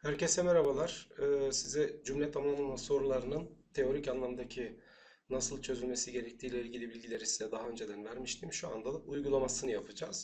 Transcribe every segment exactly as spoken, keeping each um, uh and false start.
Herkese merhabalar. Ee, size cümle tamamlama sorularının teorik anlamdaki nasıl çözülmesi gerektiği ile ilgili bilgileri size daha önceden vermiştim. Şu anda da uygulamasını yapacağız.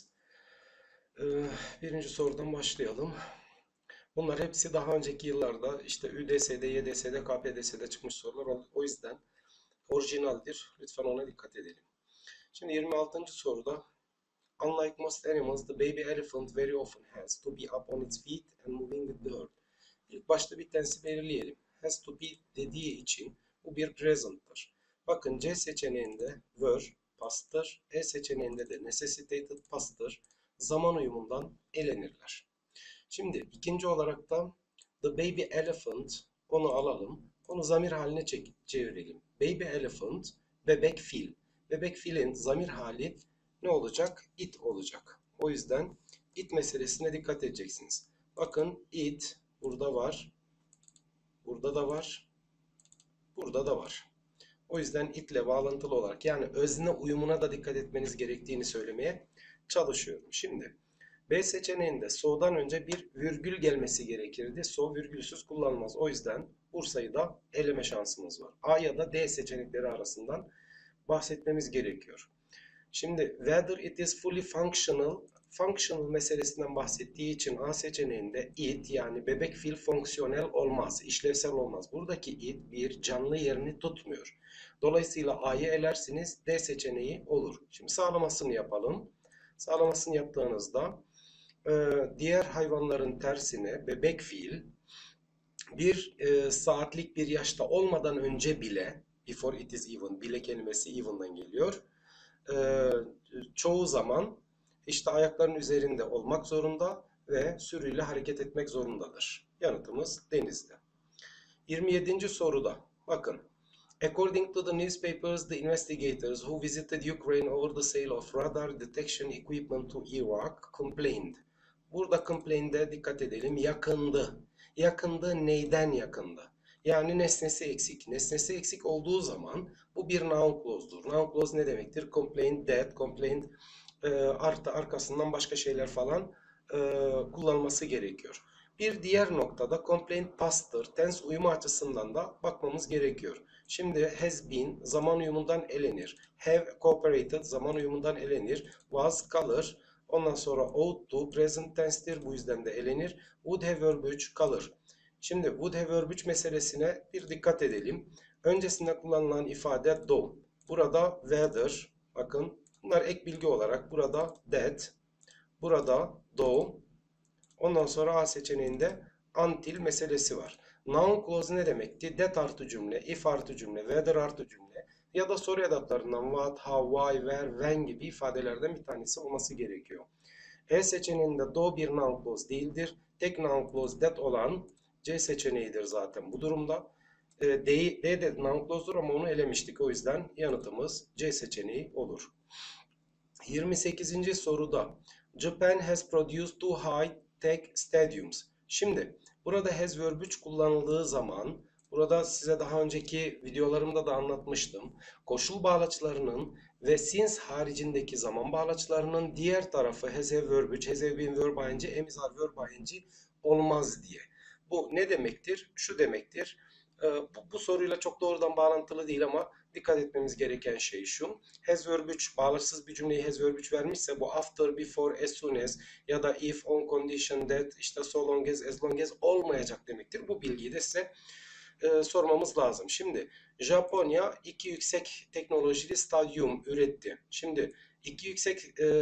Ee, birinci sorudan başlayalım. Bunlar hepsi daha önceki yıllarda işte Ü D S'de, Y D S'de, K P D S'de çıkmış sorular. O yüzden orijinaldir. Lütfen ona dikkat edelim. Şimdi yirmi altıncı soruda Unlike most animals, the baby elephant very often has to be up on its feet and moving with the herd. İlk başta bir tensi belirleyelim. Has to be dediği için bu bir present'tır. Bakın C seçeneğinde were past'tır. E seçeneğinde de necessitated past'tır. Zaman uyumundan elenirler. Şimdi ikinci olarak da the baby elephant, onu alalım. Onu zamir haline çevirelim. Baby elephant, bebek fil. Bebek filin zamir hali ne olacak? It olacak. O yüzden it meselesine dikkat edeceksiniz. Bakın it burada var. Burada da var. Burada da var. O yüzden itle bağlantılı olarak yani özne uyumuna da dikkat etmeniz gerektiğini söylemeye çalışıyorum. Şimdi B seçeneğinde so'dan önce bir virgül gelmesi gerekirdi. So virgülsüz kullanılmaz. O yüzden Bursa'yı da eleme şansımız var. A ya da D seçenekleri arasından bahsetmemiz gerekiyor. Şimdi whether it is fully functional, functional meselesinden bahsettiği için A seçeneğinde it yani bebek fil fonksiyonel olmaz, işlevsel olmaz. Buradaki it bir canlı yerini tutmuyor. Dolayısıyla A'yı elersiniz, D seçeneği olur. Şimdi sağlamasını yapalım. Sağlamasını yaptığınızda diğer hayvanların tersine bebek fil bir e, saatlik bir yaşta olmadan önce bile, before it is even, bile kelimesi even'dan geliyor. E, çoğu zaman işte ayaklarının üzerinde olmak zorunda ve sürüyle hareket etmek zorundadır. Yanıtımız denizde. yirmi yedinci soruda bakın. According to the newspapers, the investigators who visited Ukraine over the sale of radar detection equipment to Iraq complained. Burada complain'de dikkat edelim. Yakındı. Yakındı neyden yakındı? Yani nesnesi eksik. Nesnesi eksik olduğu zaman bu bir noun clause'dur. Noun clause ne demektir? Complain that, complain e, artı arkasından başka şeyler falan e, kullanılması gerekiyor. Bir diğer noktada complaint past'tır. Tense uyumu açısından da bakmamız gerekiyor. Şimdi has been zaman uyumundan elenir. Have cooperated zaman uyumundan elenir. Was kalır. Ondan sonra ought to present tense'tir. Bu yüzden de elenir. Would have verb üç kalır. Şimdi would have verb üç meselesine bir dikkat edelim. Öncesinde kullanılan ifade do. Burada whether. Bakın bunlar ek bilgi olarak. Burada that. Burada do. Ondan sonra A seçeneğinde until meselesi var. Noun clause ne demekti? That artı cümle, if artı cümle, whether artı cümle ya da soru edatlarından what, how, why, where, when gibi ifadelerden bir tanesi olması gerekiyor. E seçeneğinde do bir noun clause değildir. Tek noun clause that olan C seçeneğidir zaten bu durumda. D, D de noun clause'dur ama onu elemiştik. O yüzden yanıtımız C seçeneği olur. yirmi sekizinci soruda Japan has produced two high-tech stadiums. Şimdi burada has verb üç kullanıldığı zaman burada size daha önceki videolarımda da anlatmıştım. Koşul bağlaçlarının ve since haricindeki zaman bağlaçlarının diğer tarafı has have verb üç, has have been verb ing, am are verb ing olmaz diye. Bu ne demektir? Şu demektir. Bu, bu soruyla çok doğrudan bağlantılı değil ama dikkat etmemiz gereken şey şu. Has verb üç bağlaçsız bir cümleyi has verb üç vermişse bu after, before, as soon as ya da if, on condition that, işte so long as, as long as olmayacak demektir. Bu bilgiyi de size e, sormamız lazım. Şimdi Japonya iki yüksek teknolojili stadyum üretti. Şimdi iki yüksek e,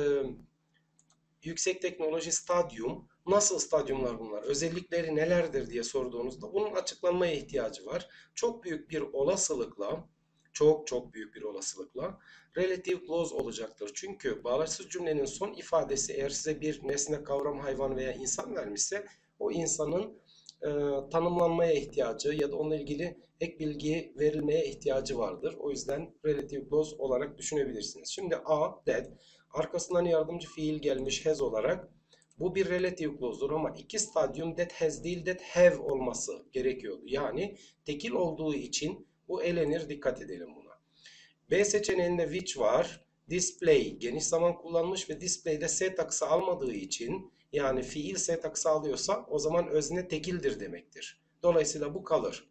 yüksek teknoloji stadyum nasıl stadyumlar bunlar? Özellikleri nelerdir diye sorduğunuzda bunun açıklanmaya ihtiyacı var. Çok büyük bir olasılıkla çok çok büyük bir olasılıkla relative clause olacaktır. Çünkü bağlaçsız cümlenin son ifadesi eğer size bir nesne, kavram, hayvan veya insan vermişse o insanın e, tanımlanmaya ihtiyacı ya da onunla ilgili ek bilgi verilmeye ihtiyacı vardır. O yüzden relative clause olarak düşünebilirsiniz. Şimdi A, that, arkasından yardımcı fiil gelmiş has olarak. Bu bir relative clause'dur ama iki stadyum that has değil that have olması gerekiyordu. Yani tekil olduğu için bu elenir, dikkat edelim buna. B seçeneğinde which var. Display geniş zaman kullanmış ve display'de S takısı almadığı için Yani fiilse tak sağlıyorsa o zaman özne tekildir demektir. Dolayısıyla bu kalır.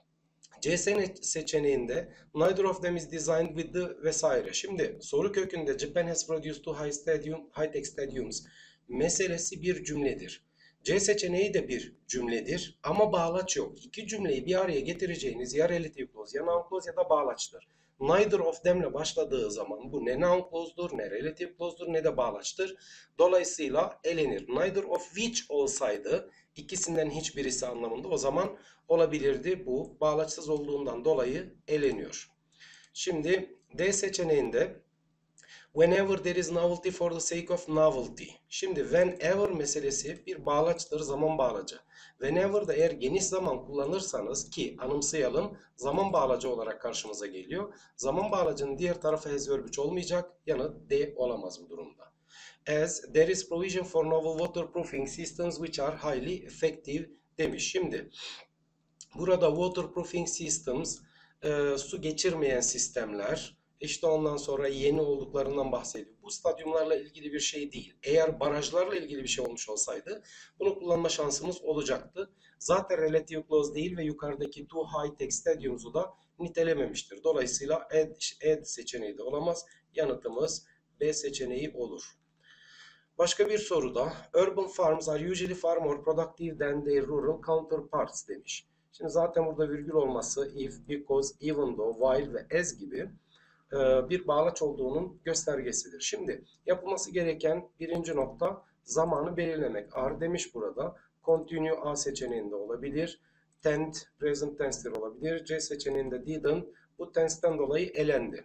C seçeneğinde neither of them is designed with the vesaire. Şimdi soru kökünde Japan has produced two high stadium, high-tech stadiums meselesi bir cümledir. C seçeneği de bir cümledir ama bağlaç yok. İki cümleyi bir araya getireceğiniz ya relative clause ya noun clause ya da bağlaçtır. Neither of them ile başladığı zaman bu ne noun clause'dur, ne relative clause'dur, ne de bağlaçtır. Dolayısıyla elenir. Neither of which olsaydı ikisinden hiçbirisi anlamında o zaman olabilirdi. Bu bağlaçsız olduğundan dolayı eleniyor. Şimdi D seçeneğinde whenever there is novelty for the sake of novelty. Şimdi whenever meselesi bir bağlaçtır, zaman bağlacı. Whenever'da eğer geniş zaman kullanırsanız ki anımsayalım zaman bağlacı olarak karşımıza geliyor. Zaman bağlacının diğer tarafı has verb üç olmayacak. Yanı D olamaz bu durumda. As there is provision for novel waterproofing systems which are highly effective demiş. Şimdi burada waterproofing systems e, su geçirmeyen sistemler işte ondan sonra yeni olduklarından bahsediyor. Bu stadyumlarla ilgili bir şey değil. Eğer barajlarla ilgili bir şey olmuş olsaydı bunu kullanma şansımız olacaktı. Zaten relative clause değil ve yukarıdaki two high-tech stadiums'u da nitelememiştir. Dolayısıyla add, add seçeneği de olamaz. Yanıtımız B seçeneği olur. Başka bir soruda urban farms are usually far more productive than their rural counterparts demiş. Şimdi zaten burada virgül olması if, because, even though, while ve as gibi bir bağlaç olduğunun göstergesidir. Şimdi yapılması gereken birinci nokta zamanı belirlemek. Are demiş burada. Continue A seçeneğinde olabilir. Tend, present tense'dir olabilir. C seçeneğinde didn't. Bu tense'ten dolayı elendi.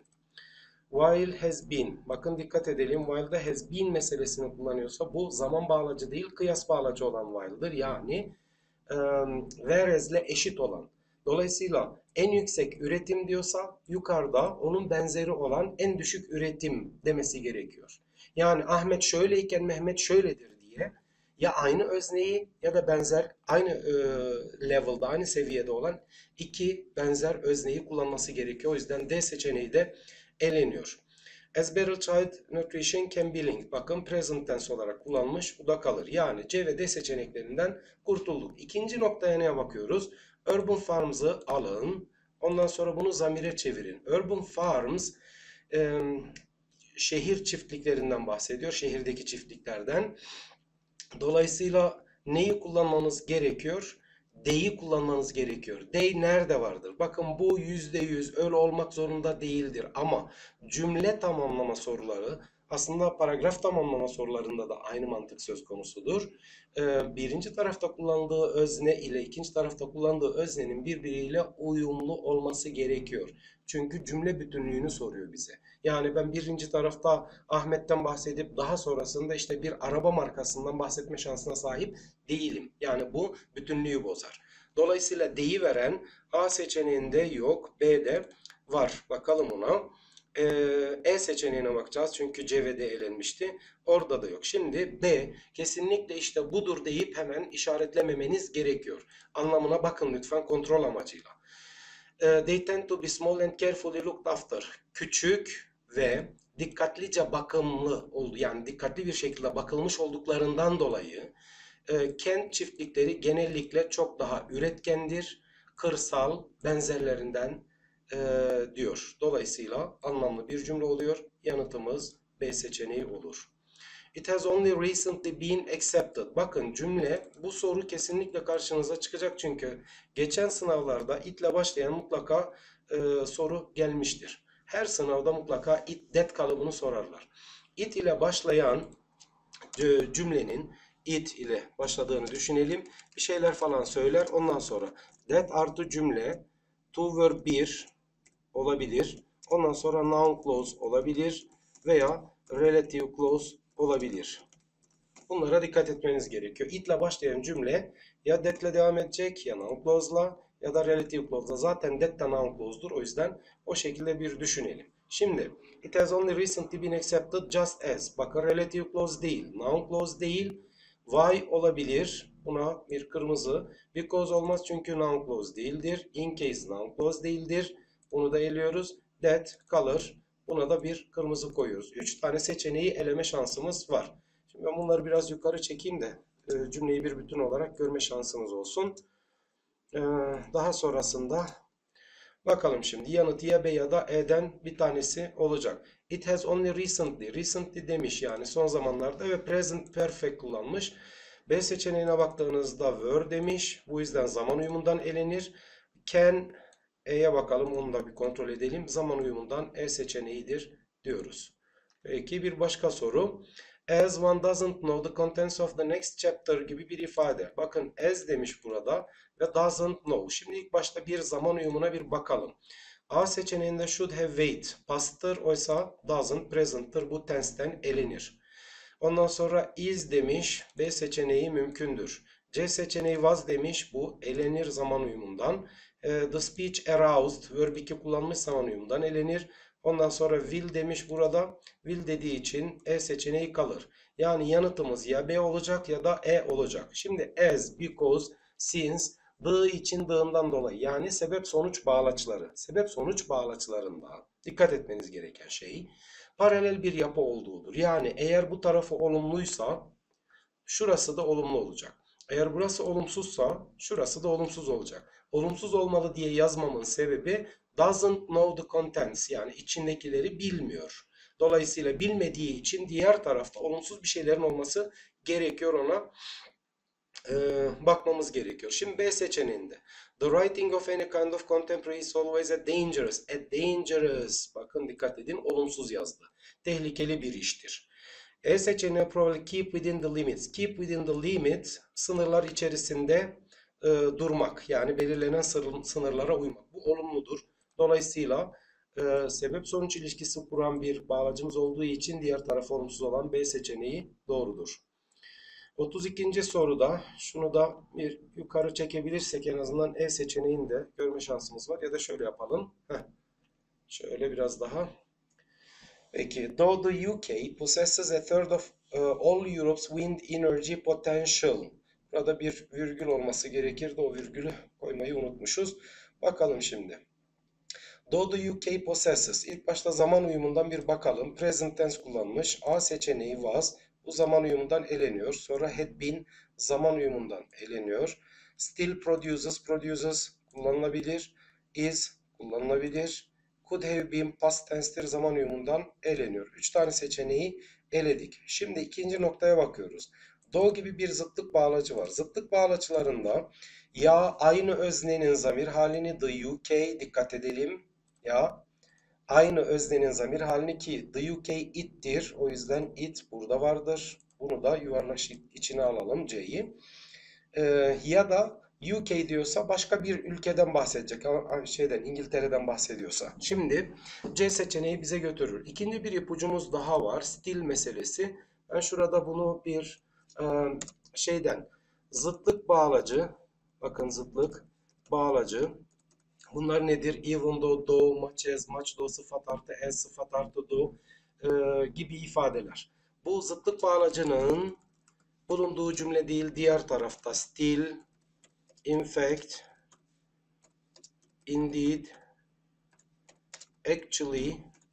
While has been. Bakın dikkat edelim. While'da has been meselesini kullanıyorsa bu zaman bağlacı değil kıyas bağlacı olan while'dır. Yani um, whereas ile eşit olan. Dolayısıyla en yüksek üretim diyorsa yukarıda onun benzeri olan en düşük üretim demesi gerekiyor. Yani Ahmet şöyleyken Mehmet şöyledir diye ya aynı özneyi ya da benzer aynı e, level'da aynı seviyede olan iki benzer özneyi kullanması gerekiyor. O yüzden D seçeneği de eleniyor. As better child nutrition can be linked. Bakın present tense olarak kullanmış. Bu da kalır. Yani C ve D seçeneklerinden kurtulduk. İkinci noktaya neye bakıyoruz? Urban farms'ı alın. Ondan sonra bunu zamire çevirin. Urban farms e, şehir çiftliklerinden bahsediyor. Şehirdeki çiftliklerden. Dolayısıyla neyi kullanmanız gerekiyor? D'yi kullanmanız gerekiyor. D nerede vardır? Bakın bu yüzde yüz öyle olmak zorunda değildir. Ama cümle tamamlama soruları aslında paragraf tamamlama sorularında da aynı mantık söz konusudur. Ee, birinci tarafta kullandığı özne ile ikinci tarafta kullandığı öznenin birbiriyle uyumlu olması gerekiyor. Çünkü cümle bütünlüğünü soruyor bize. Yani ben birinci tarafta Ahmet'ten bahsedip daha sonrasında işte bir araba markasından bahsetme şansına sahip değilim. Yani bu bütünlüğü bozar. Dolayısıyla D'yi veren A seçeneğinde yok, B'de var. Bakalım ona. E seçeneğine bakacağız çünkü C ve D elenmişti. Orada da yok. Şimdi B kesinlikle işte budur deyip hemen işaretlememeniz gerekiyor. Anlamına bakın lütfen kontrol amacıyla. They tend to be small and carefully looked after. Küçük ve dikkatlice bakımlı oldu. Yani dikkatli bir şekilde bakılmış olduklarından dolayı e, kent çiftlikleri genellikle çok daha üretkendir. Kırsal benzerlerinden e, diyor. Dolayısıyla anlamlı bir cümle oluyor. Yanıtımız B seçeneği olur. It has only recently been accepted. Bakın cümle bu soru kesinlikle karşınıza çıkacak çünkü geçen sınavlarda it ile başlayan mutlaka e, soru gelmiştir. Her sınavda mutlaka it that kalıbını sorarlar. It ile başlayan e, cümlenin it ile başladığını düşünelim. Bir şeyler falan söyler. Ondan sonra that artı cümle to verb bir olabilir. Ondan sonra noun clause olabilir veya relative clause olabilir. Bunlara dikkat etmeniz gerekiyor. It ile başlayan cümle ya that ile devam edecek ya noun clause'la ya da relative clause'la. Zaten that da noun clause'dur. O yüzden o şekilde bir düşünelim. Şimdi it has only recently been accepted just as. Bakın relative clause değil, noun clause değil. Why olabilir. Buna bir kırmızı. Because olmaz çünkü noun clause değildir. In case noun clause değildir. Bunu da eliyoruz. That kalır. Buna da bir kırmızı koyuyoruz. Üç tane seçeneği eleme şansımız var. Şimdi ben bunları biraz yukarı çekeyim de e, cümleyi bir bütün olarak görme şansınız olsun. E, daha sonrasında bakalım şimdi yanıt ya B ya da E'den bir tanesi olacak. It has only recently. Recently demiş yani son zamanlarda ve present perfect kullanmış. B seçeneğine baktığınızda were demiş. Bu yüzden zaman uyumundan elenir. Can, E'ye bakalım onu da bir kontrol edelim. Zaman uyumundan E seçeneğidir diyoruz. Peki bir başka soru. As one doesn't know the contents of the next chapter gibi bir ifade. Bakın as demiş burada ve doesn't know. Şimdi ilk başta bir zaman uyumuna bir bakalım. A seçeneğinde should have wait past'tır, oysa doesn't present'tır. Bu tense'ten elenir. Ondan sonra is demiş. B seçeneği mümkündür. C seçeneği was demiş. Bu elenir zaman uyumundan. E, the speech aroused verb iki kullanmış zaman uyumundan elenir. Ondan sonra will demiş burada. Will dediği için E seçeneği kalır. Yani yanıtımız ya B olacak ya da E olacak. Şimdi as, because, since, the için dığından dolayı yani sebep sonuç bağlaçları. Sebep sonuç bağlaçlarında dikkat etmeniz gereken şey paralel bir yapı olduğudur. Yani eğer bu tarafı olumluysa şurası da olumlu olacak. Eğer burası olumsuzsa şurası da olumsuz olacak. Olumsuz olmalı diye yazmamın sebebi doesn't know the contents yani içindekileri bilmiyor. Dolayısıyla bilmediği için diğer tarafta olumsuz bir şeylerin olması gerekiyor, ona e, bakmamız gerekiyor. Şimdi B seçeneğinde the writing of any kind of contemporary is always a dangerous. A dangerous. Bakın dikkat edin, olumsuz yazdı. Tehlikeli bir iştir. E seçeneği probably keep within the limits. Keep within the limits sınırlar içerisinde e, durmak. Yani belirlenen sınırlara uymak. Bu olumludur. Dolayısıyla e, sebep sonuç ilişkisi kuran bir bağlacımız olduğu için diğer taraf olumsuz olan B seçeneği doğrudur. otuz ikinci soruda şunu da bir yukarı çekebilirsek en azından E seçeneğini de görme şansımız var. Ya da şöyle yapalım. Heh. Şöyle biraz daha. Peki, though the U K possesses a third of uh, all Europe's wind energy potential. Burada bir virgül olması gerekirdi. O virgülü koymayı unutmuşuz. Bakalım şimdi. Though the U K possesses. İlk başta zaman uyumundan bir bakalım. Present tense kullanmış. A seçeneği was. Bu zaman uyumundan eleniyor. Sonra had been zaman uyumundan eleniyor. Still produces. Produces kullanılabilir. Is kullanılabilir. Could have been past tense'tir zaman uyumundan eleniyor. Üç tane seçeneği eledik. Şimdi ikinci noktaya bakıyoruz. Though gibi bir zıtlık bağlacı var. Zıtlık bağlacılarında ya aynı öznenin zamir halini the U K, dikkat edelim. Ya aynı öznenin zamir halini ki the U K it'tir. O yüzden it burada vardır. Bunu da yuvarlak içine alalım C'yi. Ee, ya da U K diyorsa başka bir ülkeden bahsedecek. Şeyden, İngiltere'den bahsediyorsa. Şimdi C seçeneği bize götürür. İkinci bir ipucumuz daha var. Still meselesi. Ben şurada bunu bir e, şeyden zıtlık bağlacı, bakın zıtlık bağlacı. Bunlar nedir? Even though, though, much as, much though, sıfat artı as, sıfat artı though e, gibi ifadeler. Bu zıtlık bağlacının bulunduğu cümle değil, diğer tarafta still, in fact, indeed, actually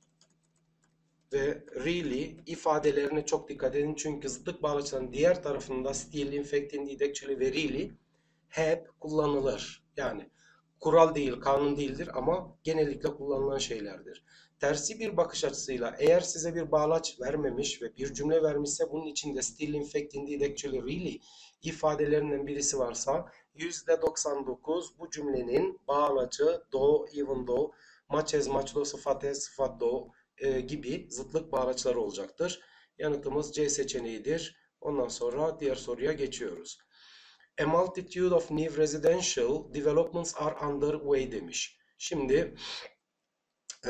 ve really ifadelerine çok dikkat edin. Çünkü zıtlık bağlaçlarının diğer tarafında still, in fact, indeed, actually ve really hep kullanılır. Yani kural değil, kanun değildir ama genellikle kullanılan şeylerdir. Tersi bir bakış açısıyla eğer size bir bağlaç vermemiş ve bir cümle vermişse bunun içinde still, in fact, indeed, actually, really ifadelerinden birisi varsa yüzde doksan dokuz bu cümlenin bağlacı though, even though, much as, much though, sıfat as, sıfat though e, gibi zıtlık bağlaçları olacaktır. Yanıtımız C seçeneğidir. Ondan sonra diğer soruya geçiyoruz. A multitude of new residential developments are underway demiş. Şimdi e,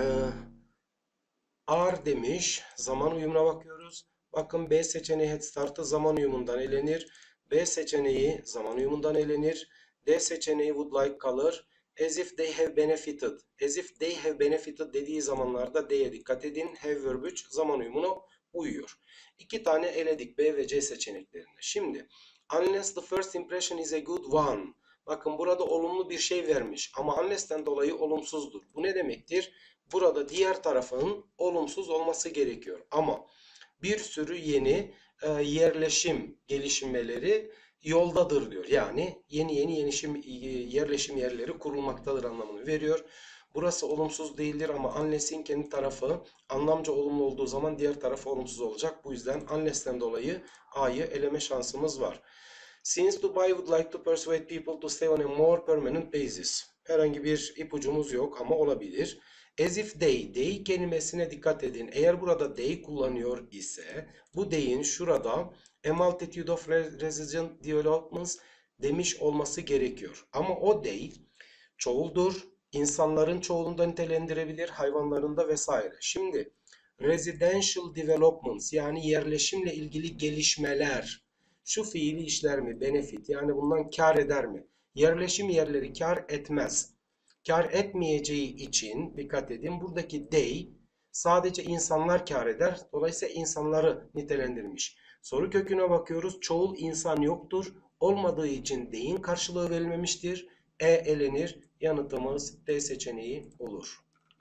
are demiş. Zaman uyumuna bakıyoruz. Bakın B seçeneği head start'ı zaman uyumundan elenir. B seçeneği zaman uyumundan elenir. D seçeneği would like kalır. As if they have benefited. As if they have benefited dediği zamanlarda D'ye dikkat edin. Have verb üç zaman uyumuna uyuyor. İki tane eledik B ve C seçeneklerinde. Şimdi unless the first impression is a good one. Bakın burada olumlu bir şey vermiş ama unless'ten dolayı olumsuzdur. Bu ne demektir? Burada diğer tarafın olumsuz olması gerekiyor. Ama bir sürü yeni e, yerleşim gelişmeleri yoldadır diyor. Yani yeni yeni yenişim, yerleşim yerleri kurulmaktadır anlamını veriyor. Burası olumsuz değildir ama unless'in kendi tarafı anlamca olumlu olduğu zaman diğer tarafı olumsuz olacak. Bu yüzden unless'ten dolayı A'yı eleme şansımız var. Since Dubai would like to persuade people to stay on a more permanent basis. Herhangi bir ipucumuz yok ama olabilir. As if they, they kelimesine dikkat edin. Eğer burada they kullanıyor ise bu they'in şurada a multitude of resident developments demiş olması gerekiyor. Ama o they çoğuldur. İnsanların çoğulunda nitelendirebilir, hayvanlarında vesaire. Şimdi residential developments yani yerleşimle ilgili gelişmeler şu fiili işler mi? Benefit yani bundan kar eder mi? Yerleşim yerleri kar etmez. Kar etmeyeceği için dikkat edin buradaki they sadece insanlar kar eder. Dolayısıyla insanları nitelendirmiş. Soru köküne bakıyoruz. Çoğul insan yoktur. Olmadığı için they'in karşılığı verilmemiştir. E elenir. Yanıtımız D seçeneği olur.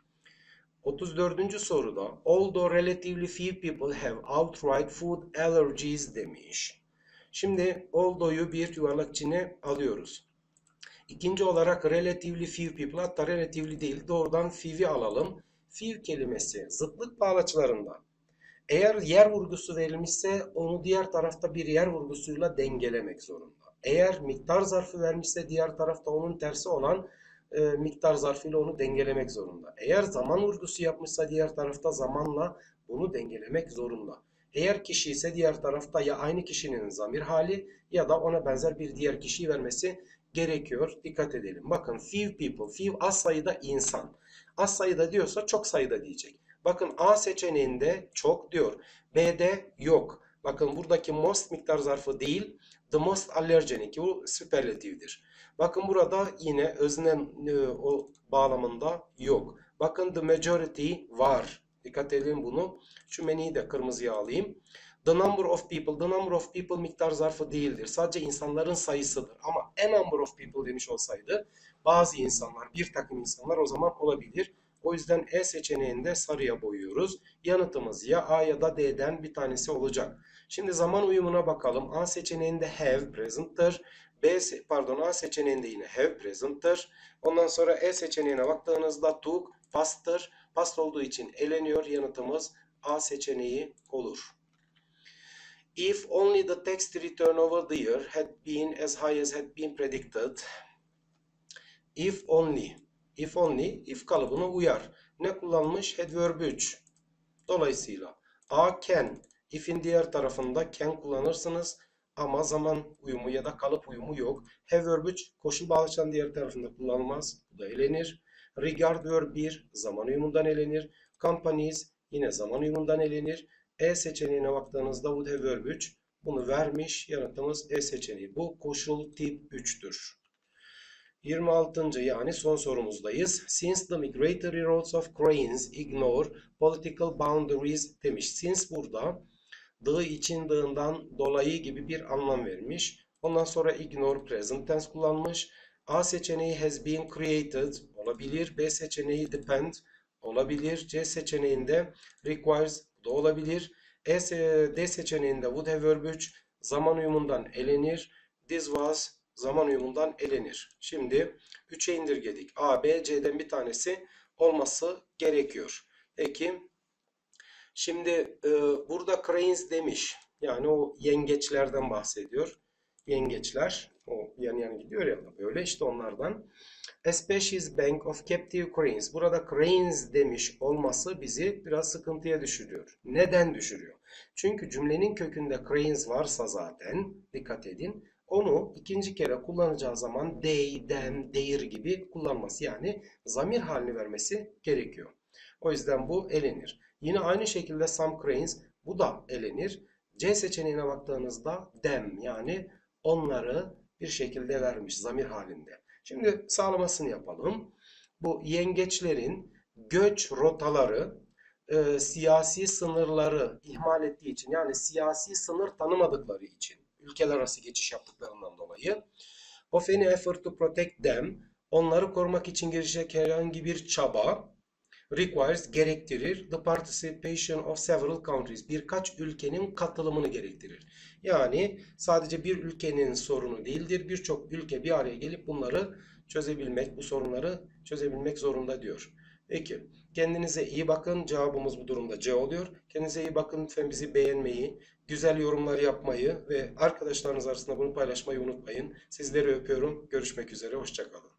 otuz dördüncü soruda although relatively few people have outright food allergies demiş. Şimdi although'yu bir yuvarlak içine alıyoruz. İkinci olarak relatively few people, hatta relatively değil doğrudan few'i alalım. Few kelimesi zıtlık bağlaçlarında eğer yer vurgusu verilmişse onu diğer tarafta bir yer vurgusuyla dengelemek zorunda. Eğer miktar zarfı vermişse diğer tarafta onun tersi olan e, miktar zarfıyla onu dengelemek zorunda. Eğer zaman vurgusu yapmışsa diğer tarafta zamanla bunu dengelemek zorunda. Eğer kişi ise diğer tarafta ya aynı kişinin zamir hali ya da ona benzer bir diğer kişiyi vermesi gerekiyor. Dikkat edelim. Bakın few people, few az sayıda insan. Az sayıda diyorsa çok sayıda diyecek. Bakın A seçeneğinde çok diyor. B'de yok. Bakın buradaki most miktar zarfı değil, the most allergenic. Bu süperlatifdir. Bakın burada yine özne e, o bağlamında yok. Bakın the majority var. Dikkat edin bunu. Şu many'yi de kırmızıya alayım. The number of people. The number of people miktar zarfı değildir. Sadece insanların sayısıdır. Ama a number of people demiş olsaydı bazı insanlar, bir takım insanlar o zaman olabilir. O yüzden E seçeneğinde sarıya boyuyoruz. Yanıtımız ya A ya da D'den bir tanesi olacak. Şimdi zaman uyumuna bakalım. A seçeneğinde have present'tır. B pardon A seçeneğinde yine have present'tır. Ondan sonra E seçeneğine baktığınızda took past'tır. Past olduğu için eleniyor. Yanıtımız A seçeneği olur. If only the text return over the year had been as high as had been predicted. If only. If only, if kalıbına uyar. Ne kullanmış? Had verb üç. Dolayısıyla A can. If'in diğer tarafında can kullanırsınız. Ama zaman uyumu ya da kalıp uyumu yok. Have verb üç koşul bağlaçların diğer tarafında kullanılmaz. Bu da elenir. Regard verb bir zaman uyumundan elenir. Companies yine zaman uyumundan elenir. E seçeneğine baktığınızda would have verb üç. Bunu vermiş. Yanıtımız E seçeneği. Bu koşul tip üç'tür. yirmi altıncı yani son sorumuzdayız. Since the migratory routes of cranes ignore political boundaries demiş. Since burada dığı için dığından dolayı gibi bir anlam vermiş. Ondan sonra ignore present tense kullanmış. A seçeneği has been created olabilir. B seçeneği depend olabilir. C seçeneğinde requires da olabilir. E, D seçeneğinde would have verb üç zaman uyumundan elenir. This was zaman uyumundan elenir. Şimdi üçe indirgedik. A, B, C'den bir tanesi olması gerekiyor. Peki. Şimdi e, burada cranes demiş. Yani o yengeçlerden bahsediyor. Yengeçler. O yan yana gidiyor ya böyle işte onlardan. A species bank of captive cranes. Burada cranes demiş olması bizi biraz sıkıntıya düşürüyor. Neden düşürüyor? Çünkü cümlenin kökünde cranes varsa zaten dikkat edin. Onu ikinci kere kullanacağı zaman they, them, their gibi kullanması yani zamir halini vermesi gerekiyor. O yüzden bu elenir. Yine aynı şekilde some cranes bu da elenir. C seçeneğine baktığınızda them yani onları bir şekilde vermiş zamir halinde. Şimdi sağlamasını yapalım. Bu yengeçlerin göç rotaları e, siyasi sınırları ihmal ettiği için yani siyasi sınır tanımadıkları için ülkeler arası geçiş yaptıklarından dolayı of any effort to protect them onları korumak için girişecek herhangi bir çaba Requires gerektirir. The participation of several countries. Birkaç ülkenin katılımını gerektirir. Yani sadece bir ülkenin sorunu değildir. Birçok ülke bir araya gelip bunları çözebilmek, bu sorunları çözebilmek zorunda diyor. Peki. Kendinize iyi bakın. Cevabımız bu durumda C oluyor. Kendinize iyi bakın. Lütfen bizi beğenmeyi, güzel yorumlar yapmayı ve arkadaşlarınız arasında bunu paylaşmayı unutmayın. Sizleri öpüyorum. Görüşmek üzere. Hoşça kalın.